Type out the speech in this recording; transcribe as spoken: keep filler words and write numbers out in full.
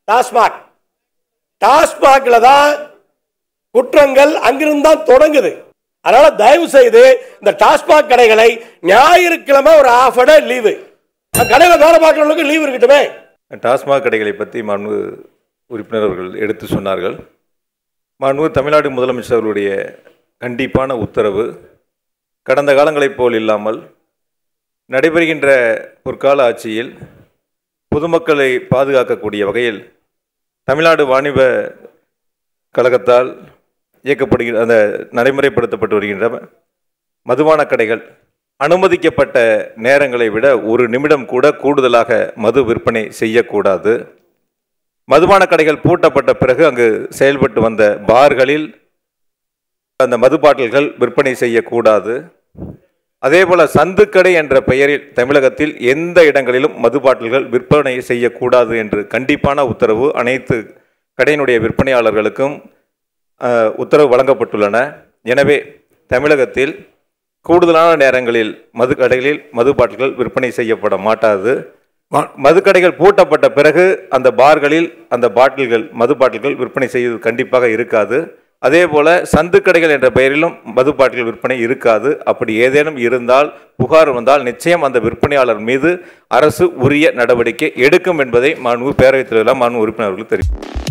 டாஸ்மாக் டாஸ்மாக்ல தான் குற்றங்கள் அங்கிருந்து தான் தொடங்குது. அதனால தயவு செய்து இந்த டாஸ்மாக் கடைகளை ஞாயிற்றுக்கிழமை ஒரு ஹாஃப் டே லீவு, கடையில் வேலை பார்க்கறவங்களுக்கு லீவு இருக்கட்டுமே. டாஸ்மாக் கடைகளை பற்றி மாண்பு உறுப்பினர் அவர்கள் எடுத்து சொன்னார்கள். மாண்பு தமிழ்நாடு முதலமைச்சர் அவர்களுடைய கண்டிப்பான உத்தரவு கடந்த காலங்களைப் போல் இல்லாமல் நடைபெறுகின்ற பொற்கால ஆட்சியில் பொதுமக்களை பாதுகாக்கக்கூடிய வகையில் தமிழ்நாடு வாணிப கழகத்தால் இயக்கப்படுகிற அந்த நடைமுறைப்படுத்தப்பட்டு வருகின்ற மதுபான கடைகள் அனுமதிக்கப்பட்ட நேரங்களை விட ஒரு நிமிடம் கூட கூடுதலாக மது விற்பனை செய்யக்கூடாது. மதுபான கடைகள் பூட்டப்பட்ட பிறகு அங்கு செயல்பட்டு வந்த பார்களில் அந்த மது பாட்டில்கள் விற்பனை செய்யக்கூடாது. அதே போல சந்துக்கடை என்ற பெயரில் தமிழகத்தில் எந்த இடங்களிலும் மது பாட்டில்கள் விற்பனை செய்யக்கூடாது என்று கண்டிப்பான உத்தரவு அனைத்து கடையினுடைய விற்பனையாளர்களுக்கும் உத்தரவு வழங்கப்பட்டுள்ளன. எனவே தமிழகத்தில் கூடுதலான நேரங்களில் மது கடைகளில் மது பாட்டில்கள் விற்பனை செய்யப்பட மாட்டாது. மது கடைகள் பூட்டப்பட்ட பிறகு அந்த பார்களில் அந்த பாட்டில்கள் மது பாட்டில்கள் விற்பனை செய்வது கண்டிப்பாக இருக்காது. அதே போல சந்து கடைகள் என்ற பெயரிலும் மது பாட்டில்கள் விற்பனை இருக்காது. அப்படி ஏதேனும் இருந்தால் புகார் வந்தால் நிச்சயம் அந்த விற்பனையாளர் மீது அரசு உரிய நடவடிக்கை எடுக்கும் என்பதை மாண்பு பேரவைத் தலைவர் மாண்பு உறுப்பினர்களுக்கு தெரிவித்தார்.